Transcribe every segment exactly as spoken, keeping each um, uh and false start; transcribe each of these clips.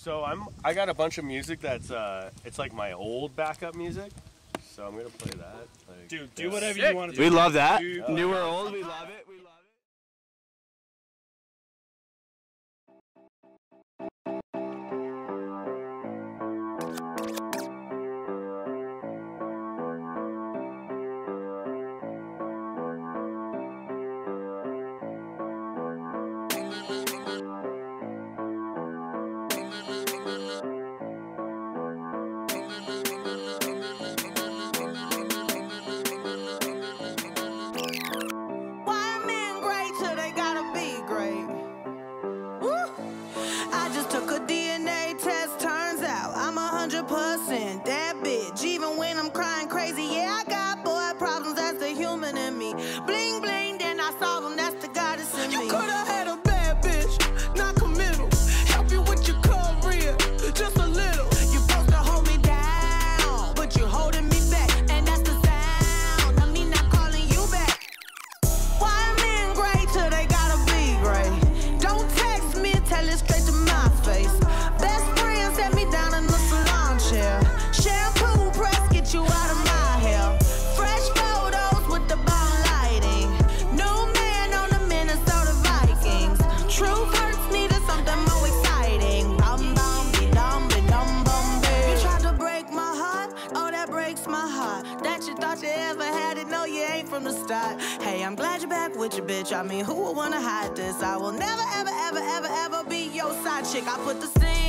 So I'm I got a bunch of music that's uh it's like my old backup music. So I'm gonna play that. Like, Dude, do whatever sick, you want to dude. do. We love that. Dude, New or old, we love it. We love it. I mean, who would wanna hide this? I will never, ever, ever, ever, ever be your side chick. I put the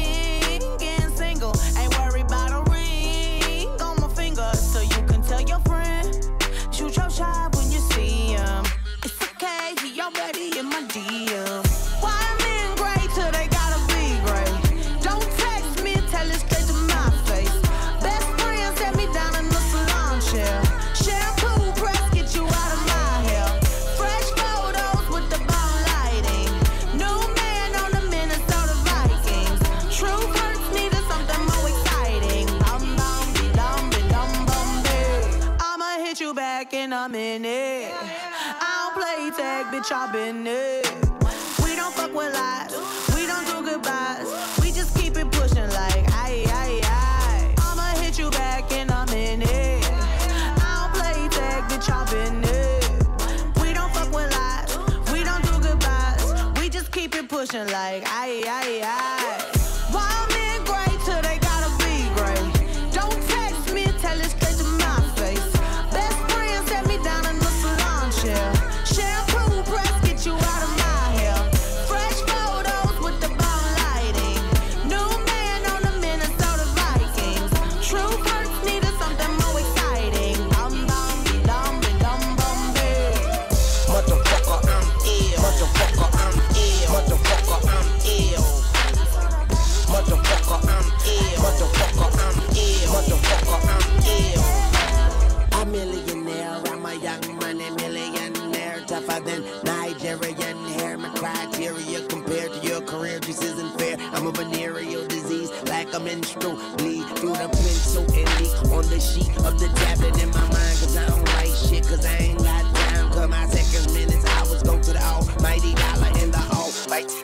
singing single, ain't worried about a ring on my finger, so you can tell your friend, shoot your shot when you see him. It's okay, he already in my D M. Why men gray till they gotta be gray? Don't text me, tell it straight to my face. Best friend set me down in the salon chair. Shampoo press, get you out of my hair. Fresh photos with the bomb lighting. New man on the Minnesota Vikings. True hurts needed something more exciting. Bum bum be dum be dum bum be. I'ma hit you back in a minute. I don't play tag, bitch, I've been it. We don't fuck with lies, we don't do goodbyes. We just keep it pushing like aye aye aye. I'ma hit you back in a minute. I don't play tag, bitch, I've been it. We don't fuck with lies, we don't do goodbyes. We just keep it pushing like aye aye aye. Wild men gray till they gotta be gray. Don't text me, tell it straight to my face. Best friend set me down in the salon chair. Shampoo press, get you out of my hair. Fresh photos with the bomb lighting. New man on the Minnesota Vikings. True hurts needed something more exciting. Bum bum be dum be dum bum be. Motherfucker, I'm ill. Motherfucker, I'm ill. Motherfucker, I'm ill. Motherfucker, I'm ill. Motherfucker, I'm ill. Motherfucker, I'm ill. A millionaire, I'm a young money millionaire, tougher than Nigerian hair. My criteria compared to your career just isn't fair. I'm a venereal disease, like a menstrual bleed through the pencil and leak on the sheet of the tablet in my mind. Cause I don't write shit, cause I ain't got time. Cause my seconds, minutes, hours go to the almighty dollar in the almighty.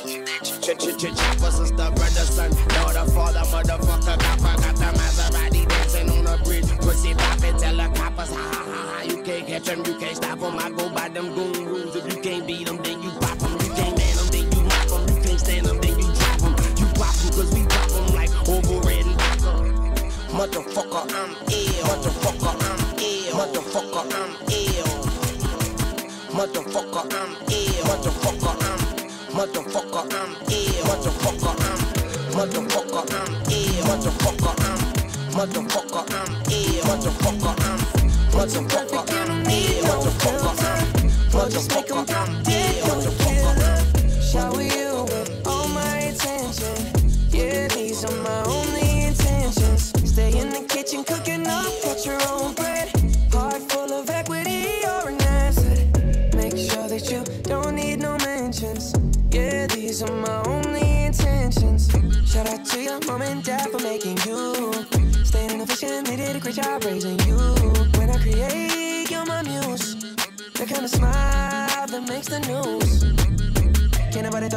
Choppers and stuff, brother, son, daughter, father, motherfucker, copper. Got the Maserati dancing on the bridge. Pussy poppin', tell the coppers, ha ha ha ha. You can't catch them, you can't stop them. I go by them goon rules. If you can't beat them, then you pop them. You can't man them, then you mop them. You can't stand them, then you drop them. You pop them, cause we pop them like over red and vodka. Motherfucker, I'm ill. Motherfucker, I'm ill. Motherfucker, I'm ill. Motherfucker, I'm ill. Motherfucker, I'm Motherfucker, I'm ill. Motherfucker, I'm Motherfucker, I'm ill. Motherfucker, I'm Motherfucker, I'm ill. Motherfucker, I'm Motherfucker, I'm ill. Motherfucker, I'm Motherfucker, I'm ill. Motherfucker, I'm shower you with all my attention. Yeah, these are my only intentions. Stay in the kitchen cooking up, cut your own bread. Heart full of equity, you're an asset. Make sure that you don't need no mentions. Yeah, these are my only intentions. Shout out to your mom and dad for making you. Staying in the vision, they did a great job raising you. When I create, you're my muse. The kind of smile that makes the news. Can't nobody throw shade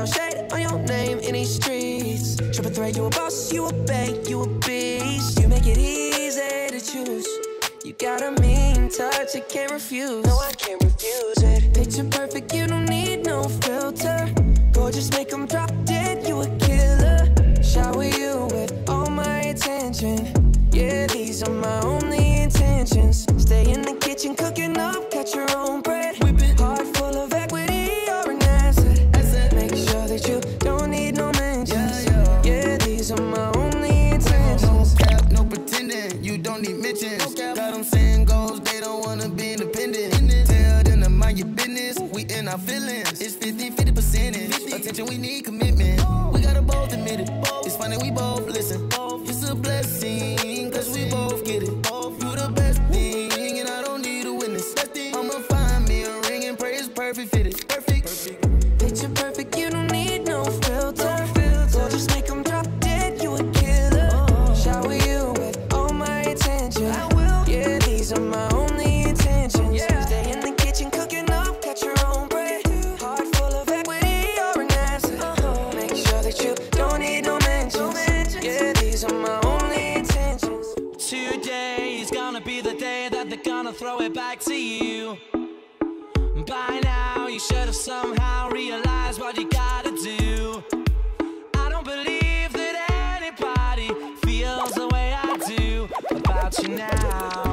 on your name in these streets. Triple threat, you a boss, you a bank, you a beast. You make it easy to choose. You got a mean touch, I can't refuse. No, I can't refuse it. Picture perfect, you don't need no filter. Gorgeous, make them drop dead, you a killer. Shower you with all my attention. Yeah, these are my only intentions. Stay in the kitchen, cooking up, cut your own bread. Heart full of equity, you're an asset. Make sure that you don't need no mentions. Yeah, these are my only intentions. No cap, no pretending, you don't need mentions. Got them saying goals, they don't wanna be independent. Tell them to mind your business, we in our feelings. It's fifty, fifty percentage. Attention, we need commitment. We gotta both admit it. It's funny, we both listen. It's a blessing, cause we both get it. You the best thing, and I don't need a witness. I'ma find me a ring and pray it's perfect fitted. Perfect. Picture perfect, you don't need no filter. So just make them drop dead, you a killer. Shower you with all my attention. Yeah, these are my only intentions. Stay in the kitchen, cooking up, cut your own bread. Heart full of equity, you're an asset. Make sure that you don't need no mentions. Yeah, these are my only intentions. Today is gonna be the day that they're gonna throw it back to you. By now, you should have somehow realized what you gotta do. I don't believe that anybody feels the way I do about you now.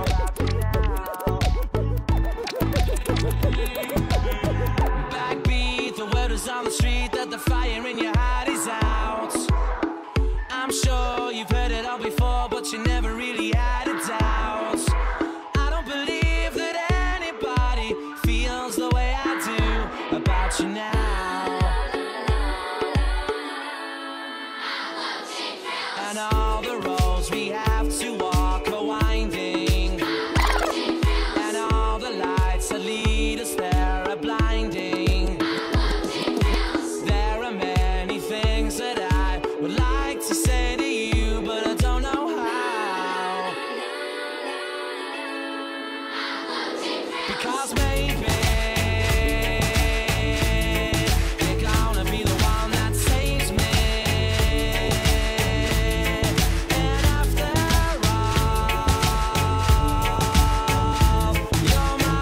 Backbeat, the word is on the street that the fire in your heart is out. I'm sure you've heard it all before, but you never really had a doubt. I don't believe that anybody feels the way I do about you now. And all the roads we have to walk are winding, and all the lights that lead us there are blinding. There are many things that I would like to say to you, but I don't know how. Because maybe you're gonna be the one that saves me. And after all, you're my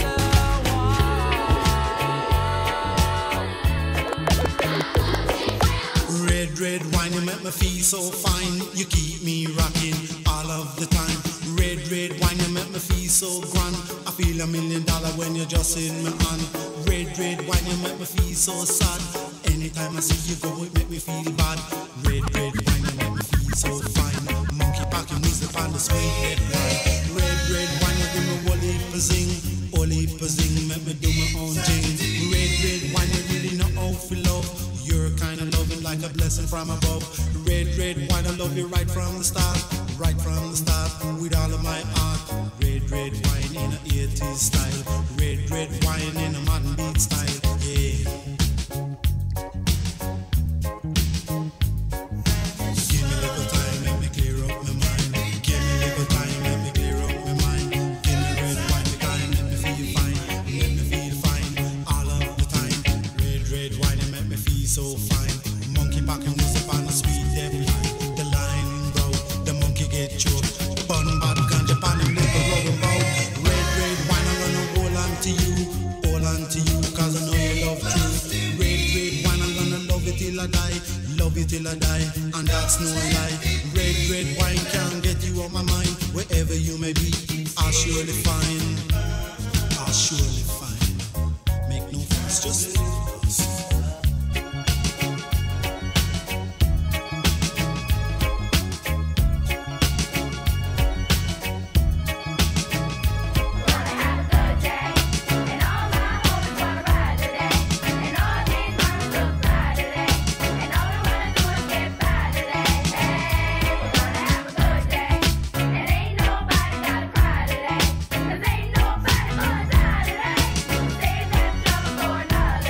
wonderwall. Red, red wine, you make me feel so fine. You keep me rocking all of the time. Red, red wine, you make me feel so grand. I feel a million dollar when you're just in my hand. Red, red wine, you make me feel so sad. Anytime I see you go, it make me feel bad. Red, red wine, you make me feel so fine. Monkey packing music on the sweet red wine. Red, red wine, you give me whole heap of zing. Whole heap of zing, make me do my own thing. Red, red wine, you really know how to love. You're kind of loving like a blessing from above. Red, red wine, I love you right from the start. Right from the start, with all of my heart. Red, red wine in a eighties style. Red, red wine in a modern beat style. Yeah. Give me a little time, make me clear up my mind. Give me a little time, make me clear up my mind. Give me red wine, the time, make me feel fine. Make me feel fine all of the time. Red, red wine, it make me feel so fine. Monkey packing music on the sweet dead line. The line grow, the monkey get choked. Bun bad ganja pan and make a rubber bow. Red, red wine, I'm gonna hold on to you. Hold on to you, cause I know you love truth. Red, red wine, I'm gonna love it till I die. Love it till I die, and that's no lie. Red, red wine can't get you on my mind. Wherever you may be, I'll surely find. I'll surely find. Make no fuss, just leave us. Cause ain't nobody gonna die today. Save that trouble for another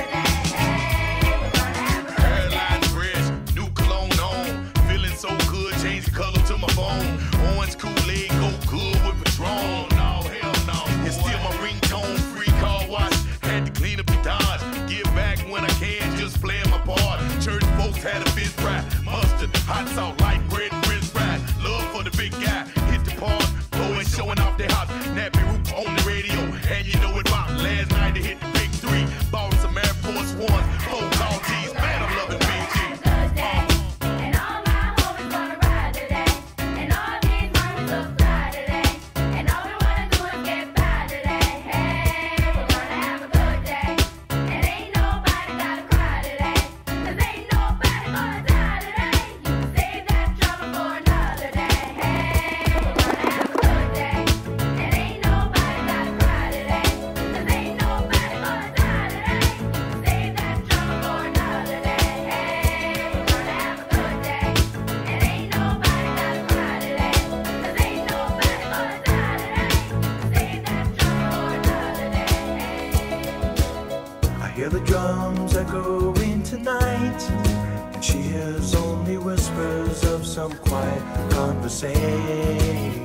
Hear the drums echoing tonight, and she hears only whispers of some quiet conversation.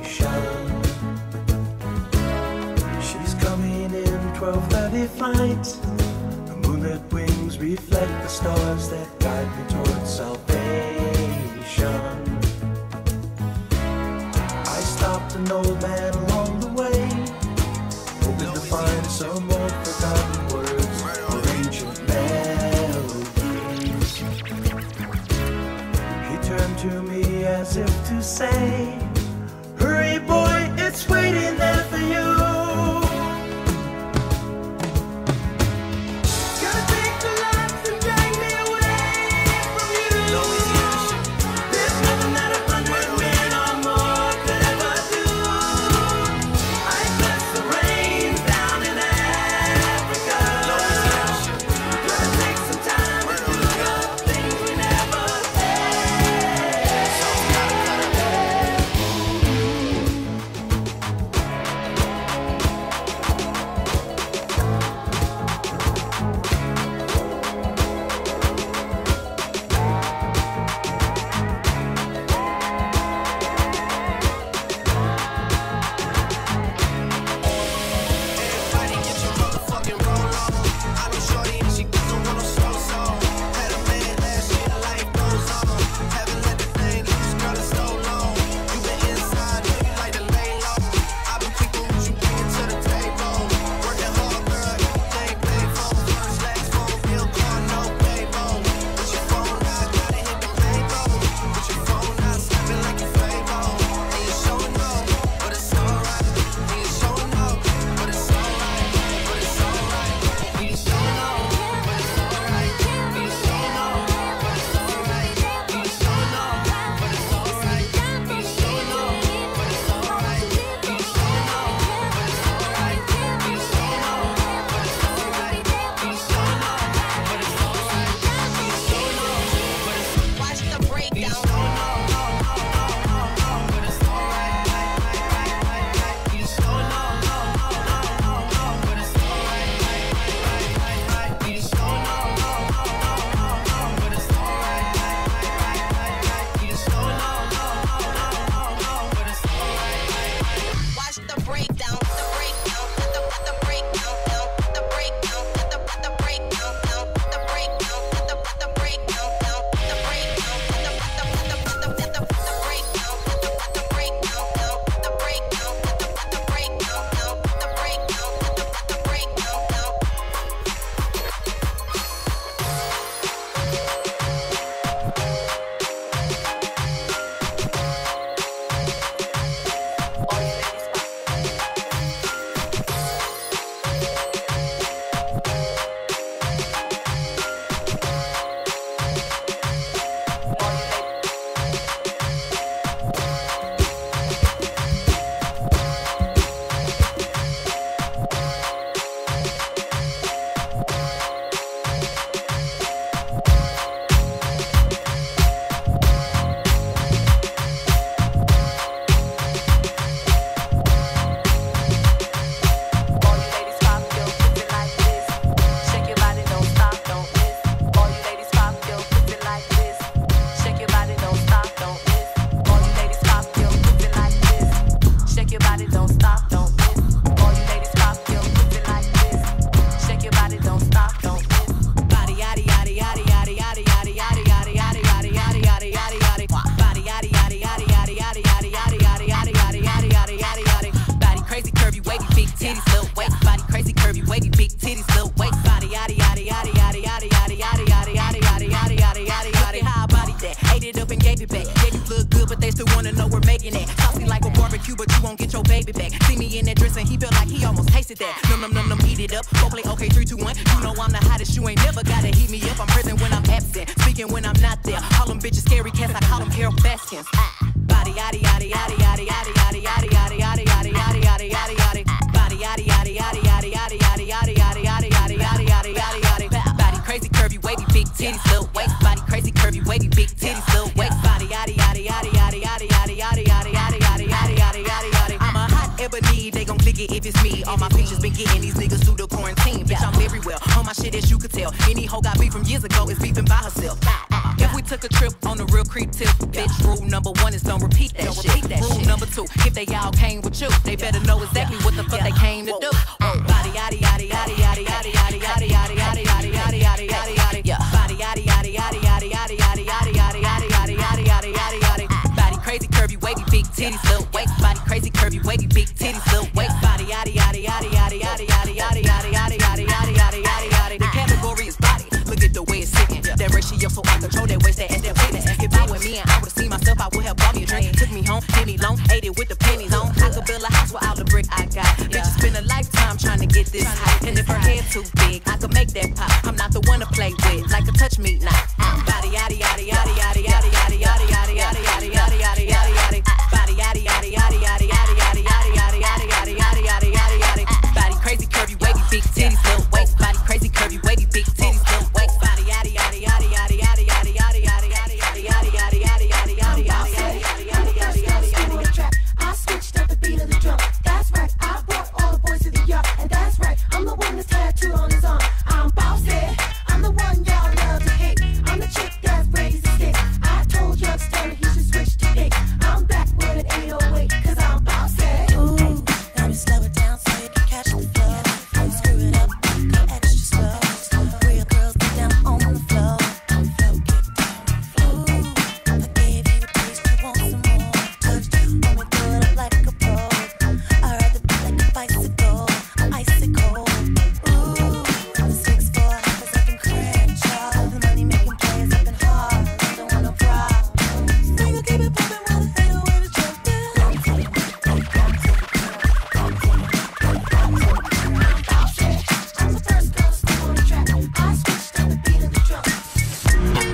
She's coming in twelve thirty flight. The moonlit wings reflect the stars that guide me towards salvation. I stopped an old man along the way, hoping to find some more forgotten words or ancient melodies. He turned to me as if to say, hurry boy, it's waiting there for you. Ebony, they gon' click it if it's me. All my pictures been getting these niggas through the quarantine. Bitch, I'm very well. I'm my shit, as you could tell. Any hoe got beef from years ago is beefing by herself. If we took a trip on the real creep tip, bitch, rule number one is don't repeat that Don't shit. repeat that Rule shit. number two, if they all came with you, they better know exactly what the fuck they came to do. Oh, body yaddy yaddy yaddy yaddy yaddy yaddy yaddy yaddy yaddy yaddy yaddy yaddy yaddy yaddy. Yeah. Body yaddy yaddy yaddy yaddy yaddy yaddy yaddy yaddy yaddy yaddy yaddy yaddy yaddy yaddy. Body crazy, curvy, wavy, big titties, little waist. Body crazy, curvy, wavy, big titties, little waist. Body yaddy yaddy yaddy yaddy yaddy yaddy yaddy yaddy yaddy yaddy yaddy yaddy yaddy yaddy. The category is body. Look at the way it's sitting. That ratio so I control that waist, that ass, that weight. If I were me and I would've seen myself, I would have bought me a drink. Took me home, did me long, ate it with the pennies on. I could build a house with all the brick I got. Bitches spend a lifetime trying to get this high. And if her head too big, I could make that pop. I'm not the one to play with, like a touch me not. Body yaddy yaddy yaddy yaddy yaddy yaddy yaddy yaddy yaddy yaddy yaddy yaddy yaddy yaddy. Body yaddy yaddy yaddy yaddy yaddy yaddy yaddy yaddy yaddy yaddy yaddy yaddy yaddy yaddy. Body crazy, curvy, wavy, big titties, little waist. Body crazy, curvy, wavy, big titties, little waist. Body yaddy yaddy yaddy yaddy yaddy yaddy yaddy yaddy yaddy yaddy yaddy yaddy yaddy yaddy yaddy yaddy yaddy yaddy. I switched up the beat of the drum. That's right, I brought all the boys to the yard. And that's right, I'm the one that's tattooed on his arm. I'm bossy, I'm the one y'all love to hate. I'm the chick that raises the stick. I told you upstairs he should switch to dick. I'm back with an eight oh eight, cause I'm bossy. Ooh, let me slow it down so you can catch the flow. Screw it up, go extra slow. Real girls get down on the floor. On the floor, get down. Ooh, I gave you the taste, you want some more. Touch down, when we throw it up like a pro. I ride the beat like a bicycle, icicle. Ooh, the six four hoppers up in Crenshaw. The money making players up in Harlem. Don't want no problems. We gon' keep it poppin' while the fader with a choke down. I'm the first girl to step on the track. I switched up the beat of the drum.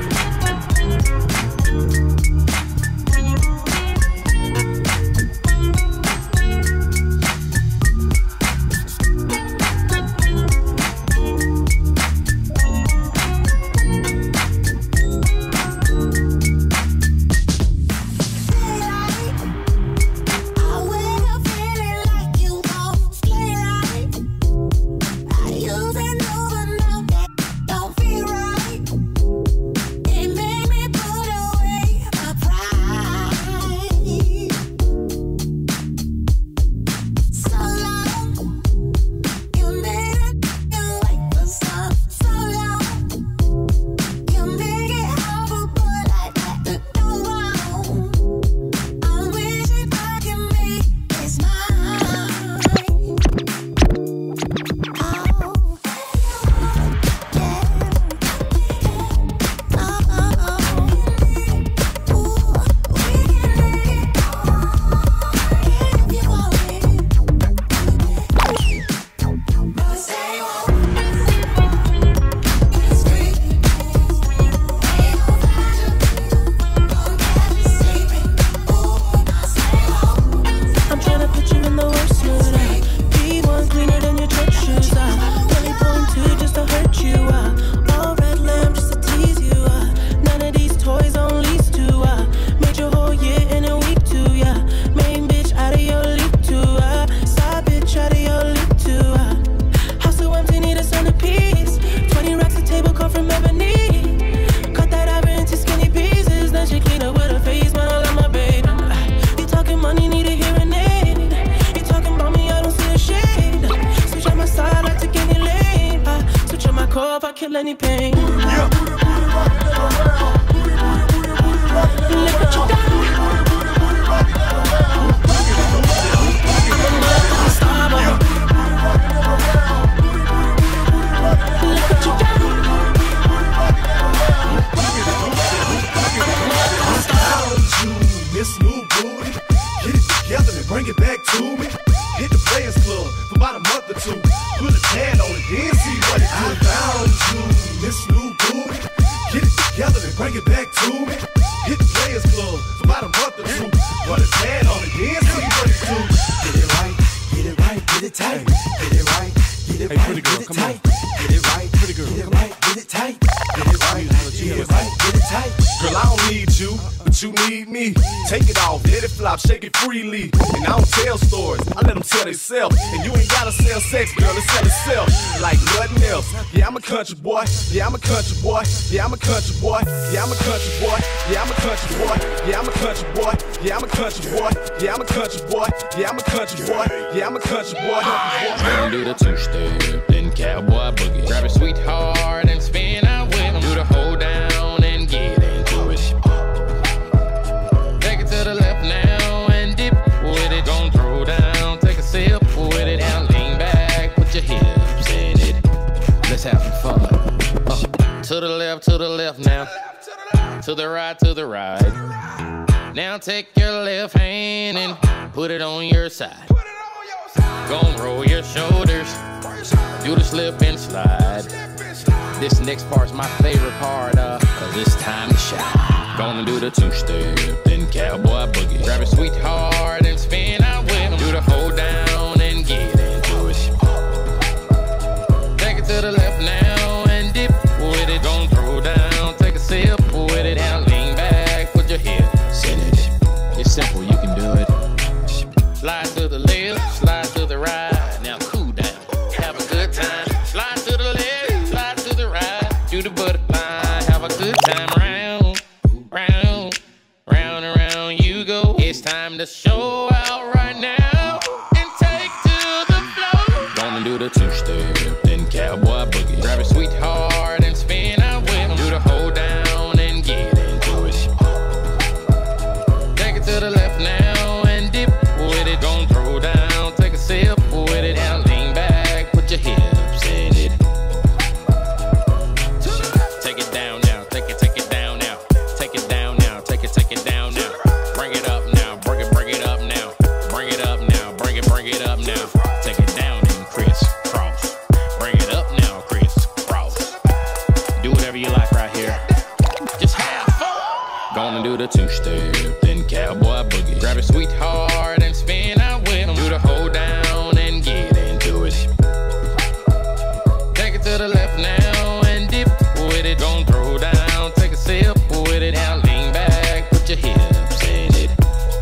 I wake up feeling like you gon' stay right. I use and over now that don't feel right. It made me put away my pride. So long, you made it feel like the sun. So long, you make it hard for a boy like that to go wrong. I wish if I can make this mine. Oh, yeah, oh, ooh, we can make it if you want it. But say you won't. It's free. Ain't no pleasure. Don't get me sleeping. Ooh, I say won't. I'm tryna put you in the worst mood. Uh. Be one cleaner than your church shoes. Uh. Really point two just to hurt you. Uh. All red lamb just to tease you. Uh. None of these toys on lease to. Uh. Made your whole year in a week too. Yeah. Main bitch out of your league too. Uh. Side bitch out of your league too. Uh. House so empty, need a centerpiece. Twenty racks a table come from ebony. Cut that ivory into skinny pieces. Then she clean up with her face, man. I love my baby. Uh. You talking money, need a hearing aid. You talking about me, I don't see a shade. Switch on my side, I take any lane. Uh, switch on my core if I kill any pain. Look what you got. Look what you got. Miss New Booty, get it together and bring it back to me. Hit the Players Club for about a month or two. Put a tan on it, then see what it do. I found you, Miss New Booty, get it together and bring it back to me. Hit the Players Club for about a month or two. Put a tan on it, then see what it do. Get it right, get it right, get it tight. that you need me. Take it off, let it flop, shake it freely. And I don't tell stories, I let them tell themselves. And you ain't gotta sell sex, girl, it sell itself like nothing else. Yeah, I'm a country boy, yeah, I'm a country boy, yeah, I'm a country boy, yeah, I'm a country boy, yeah, I'm a country boy, yeah, I'm a country boy, yeah, I'm a country boy, yeah, I'm a country boy, yeah, I'm a country boy, yeah, I'm a country boy. Tryna do the two-step, then cowboy boogie. Grab a sweetheart and spin out with him. Do the hold down and get into it. Take it to the left now and dip with it. Gon' throw down, take a sip with it. Now lean back, put your hips in it. Let's have some fun. Uh, to the left, to the left now. To the right, to the right. Now take your left hand and put it on your side. Gon' roll your shoulders, do the slip and slide. This next part's my favorite part, uh, cause it's time to shine. Gonna do the two-step, then cowboy boogie. Grab a sweetheart and spin out with him. Do the hold down and get into it. Take it to the left now and dip with it. Gon' throw down, take a sip with it. Now lean back, put your hips in it. It's simple, you can do it. Slide to the left, slide to the right. Now cool down, have a good time. Slide to the left, slide to the right. Do the butterfly, have a good time. Round, round, round and round you go. It's time to show out right now and take to the floor. Gonna do the two-step, then cowboy boogie. Grab a sweetheart and spin out with him. Do the hold down and get into it. Take it to the left now and dip with it. Gon' throw down, take a sip with it. Now lean back, put your hips in it. Take it down now, take it, take it down now. Take it down now, take it, take it down now. Bring it up now, bring it, bring it up now. Bring it up now, bring it, bring it up now. Take it down and crisscross. Bring it up now, crisscross. Do whatever you like right here. Just have fun. Gonna do the two-step, then cowboy boogie. Grab a sweetheart and spin out with him. Do the hold down and get into it. Take it to the left now and dip with it. Gon' throw down, take a sip with it. Now lean back, put your hips in it.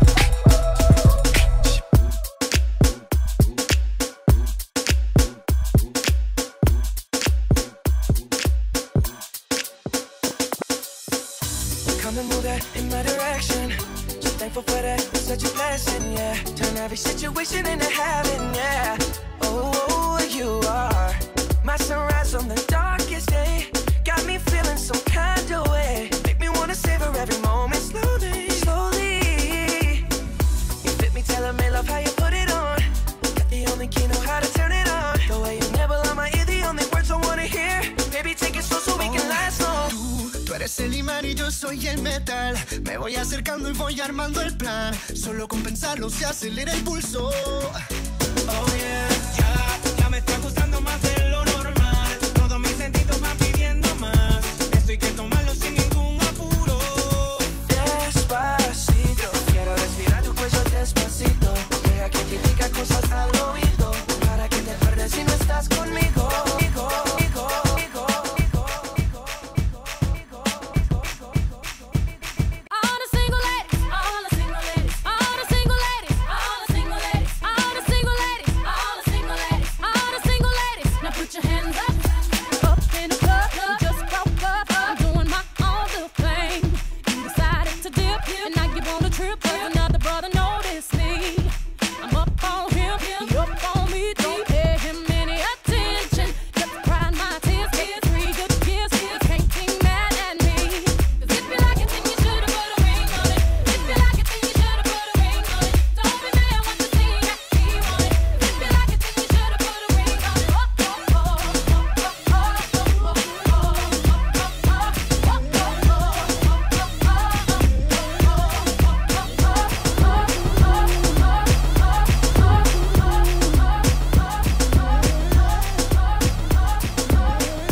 Come and move that in my direction. So thankful for that, it's such a blessing, yeah. Turn every situation into heaven, yeah. Oh, you are my sunrise on the darkest day. Got me feeling some kind of way. Make me wanna savor every moment slowly, slowly. You fit me, telling me love how you put it on. Got the only key, know how to turn it on. The way you never on my ear, the only words I wanna hear. Baby, take it slow so we can last long. Tú eres el imán y yo soy el metal. Me voy acercando y voy armando el plan. Solo con pensarlo se acelera el pulso. Oh yeah, ya, ya me está gustando más de lo normal. Todos mis sentidos van pidiendo más. Esto hay que tomarlo sin ningún apuro. Despacito, quiero respirar tu cuello despacito. Deja que te diga cosas al oído. Para que te acuerdes si no estás conmigo. Conmigo, conmigo, conmigo. All the single ladies, all the single ladies, all the single ladies, all the single ladies, all the single ladies, all the single ladies, all the single ladies. Now put your hands up, up in the club. You just broke up, I'm doing my own little thing. You decided to dip, and now you want a trip. 'Cause another brother noticed me. I'm up on him, he up on me. Don't pay him any attention. Just crying my tears, get three good kisses. Can't be mad at me. 'Cause if you like it, then you should've put a ring on it. If you like it, then you should've put a ring on it. Don't be mad what you see that he want it. If you like it, then you should've put a ring on it. Oh, oh, oh, oh, oh, oh,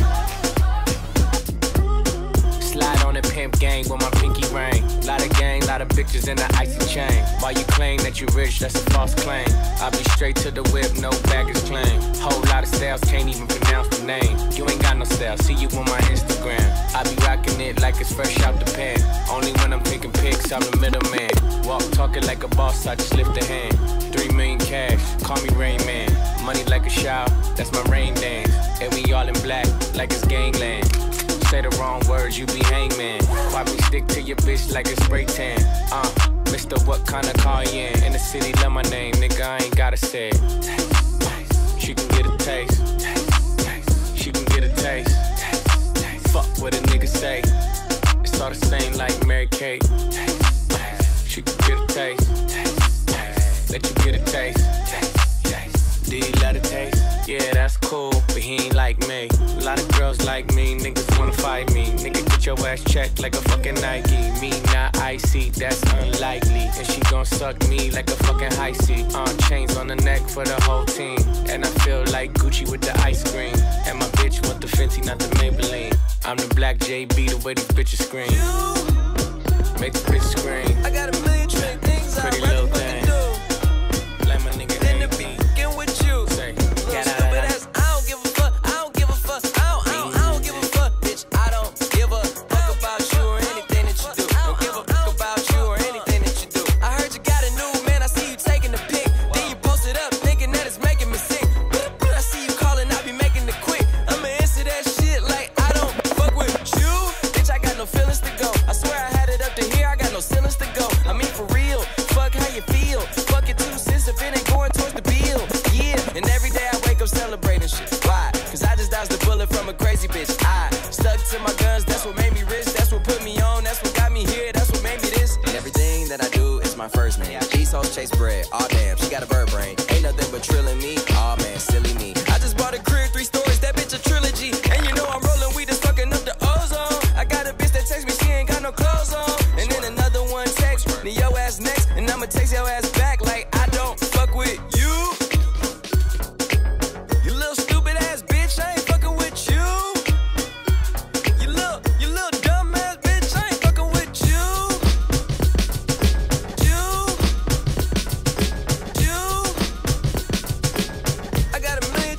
Slide on the pimp gang with my pinky ring. Lot of gang, lot lot of bitches in the icy chain. While you claim that you rich, that's a false claim. I be straight to the whip, no baggage claim. Whole lot of styles, can't even pronounce the name. You ain't got no style, see you on my Instagram. I be rocking it like it's fresh out the pan. Only when I'm taking pics, I'm the middleman. Walk talking like a boss, I just lift a hand. Three million cash, call me Rain Man. Money like a shower, that's my rain dance. And we all in black, like it's gangland. Say the wrong words, you be hangman. Why me stick to your bitch like it's spray tan? Uh, Mister What kind of car you in? In the city, love my name, nigga, I ain't gotta say it. She can get a taste. She can get a taste. Fuck what a nigga say. It's all the same like Mary Kate. She can get a taste. Let you get a taste. Do you love the taste? Yeah, that's cool, but he ain't like me. A lot of girls like me, niggas wanna fight me. Nigga, get your ass checked like a fucking Nike. Me not icy, that's unlikely. And she gon' suck me like a fucking high C. Uh, chains on the neck for the whole team. And I feel like Gucci with the ice cream. And my bitch want the Fenty, not the Maybelline. I'm the black J B, the way these bitches scream. Make the bitch scream. I got a million trick things I Pretty rather little fucking thing. do Like my nigga than to A B. be fucking with you. Say, Little yeah, stupid ass, I don't give a fuck, I don't give a fuck, I don't, I don't, I don't give a fuck, bitch, I don't give a fuck about you or anything that you do. Don't give a fuck about you or anything that you do. I heard you got a new man, I see you taking the pic, then you post it up, thinking that it's making me sick. I see you calling, I be making it quick. I'ma answer that shit like I don't fuck with you, bitch. I got no feelings to go. I swear I had it up to here, I got no ceilings to go. I mean for real, fuck how you feel. Fuck it two cents if it ain't going towards the bill. Yeah, and every day I wake up celebrating shit. Why? Cause I just dodged the bullet from a crazy bitch. I stuck to my guns, that's what made me rich. That's what put me on, that's what got me here. That's what made me this. And everything that I do is my first name. These hoes chase bread, aw damn, she got a bird brain. Ain't nothing but trilling me, aw man, silly me. I just bought a crib, three stories, that bitch a trilogy. And you know I'm rolling weed, that's fucking up the ozone. I got a bitch that texts me, she ain't got no clothes on. And then another one text me, yo ass next. And I'ma text your ass back like I don't fuck with you. You little stupid ass bitch, I ain't fucking with you. You little, you little dumb ass bitch, I ain't fucking with you. You, you. I got a million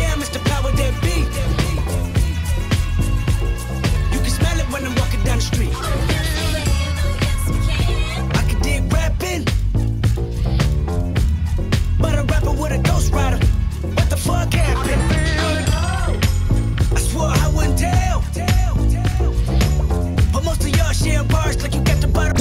damn, it's the power that be. You can smell it when I'm walking down the street. I can dig rapping, but a rapper with a ghost rider. What the fuck happened? I swore I wouldn't tell, but most of y'all share bars like you got the butter.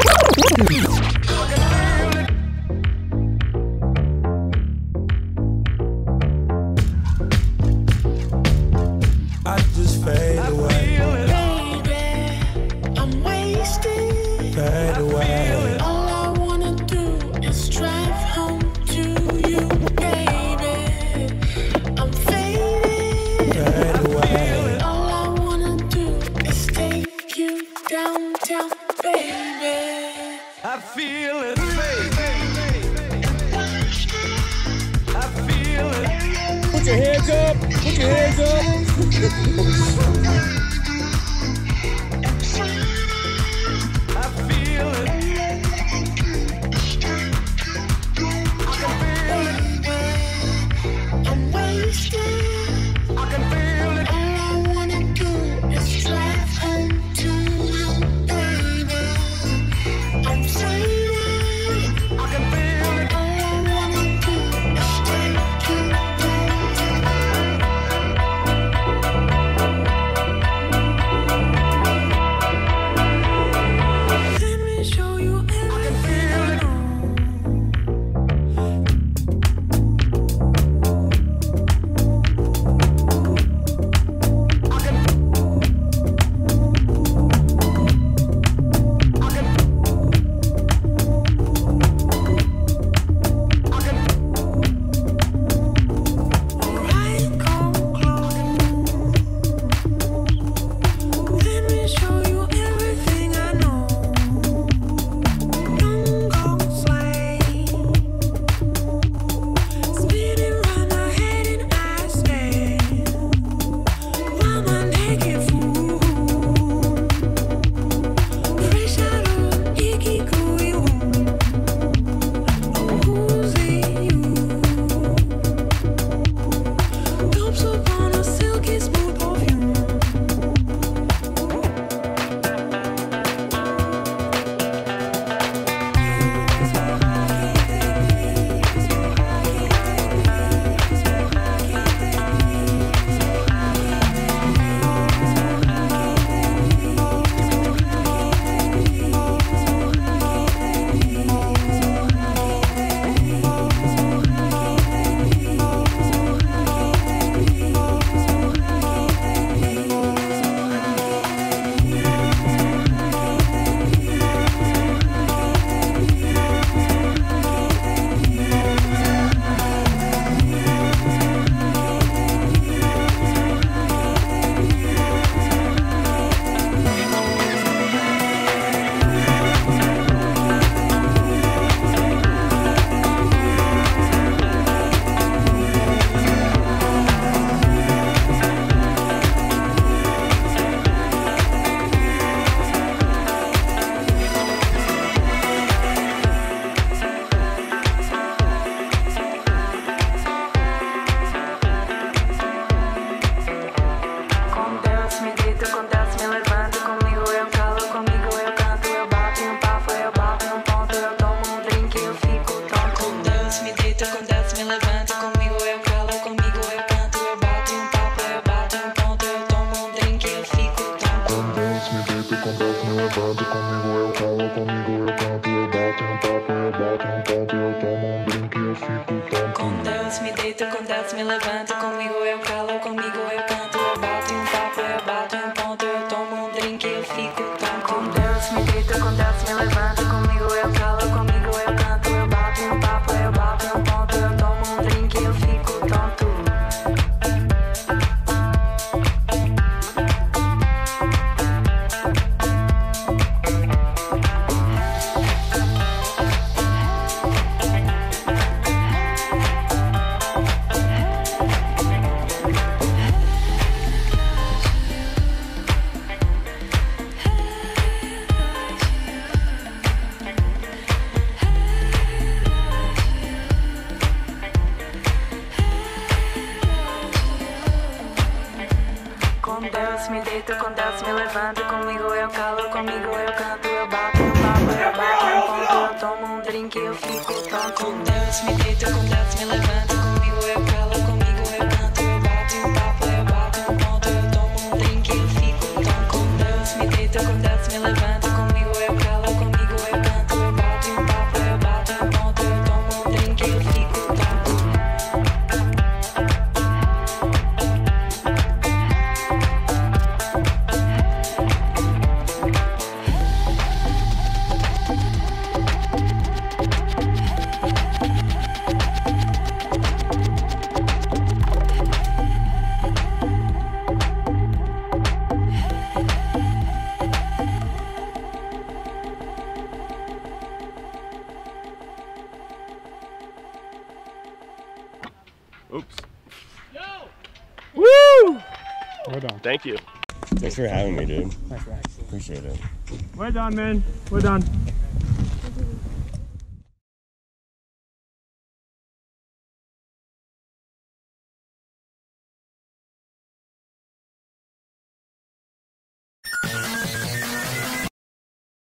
I just fade away. Baby, I'm wasted. Fade away. All I wanna do is drive home to you, baby. I'm faded. Fade away. All I wanna do is take you downtown, baby. I feel it. I feel it. Put your hands up. Put your hands up. I feel it. I can feel it. I'm wasted. I can feel it. All I wanna do is drive home to you, baby. I'm faded. I can feel it. All I wanna do is take you Let me show you everything. Let me show you everything I know. Don't go slay. Spinning round my head and I stay. While my naked fool, fresh out of Ikigui, who's you? Dopes upon a silky smooth perfume. Com Deus me deito, com Deus me levanto. Comigo eu calo, comigo eu canto. Eu bato em um papo, eu bato em um ponto. Eu tomo um drink e eu fico tonto. Com Deus me deito, com Deus me levanto. Comigo eu calo, comigo eu canto. Eu bato em um papo, eu bato em um ponto. Eu tomo um drink e eu fico tonto. Com Deus me deito, com Deus me levanto. Comigo eu calo, comigo eu canto. Eu bato em um papo, eu bato em um ponto. Eu tomo um drink e eu fico tonto. Com Deus me deito, com Deus me levanto. Comigo eu calo, comigo eu canto. Eu bato em um papo, eu bato em um ponto. Eu tomo um drink e eu fico tonto. Com Deus me deito, com Deus me levanto. Comigo eu calo, comigo eu canto. Eu bato em um papo, eu bato em um ponto. Eu tomo um drink e eu fico tonto. com Deus, me deito com Deus, me levanto, comigo eu calo, comigo eu canto, eu bato, eu papo, eu bato, eu ponto, eu tomo um drink, eu fico tão com Deus, me deito com Deus, me levanto, comigo eu calo, comigo eu canto, eu bato, eu papo, eu bato, eu ponto, eu tomo um drink, eu fico tão com Deus, me deito com Deus, me levanto, comigo eu calo, comigo eu canto, eu bato, eu papo, eu bato, eu ponto, eu tomo um drink, eu fico tão. Oops. Woo! Well done. Thank you. Thanks for having me, dude. Thanks, man. Appreciate it. We're done, man. We're done.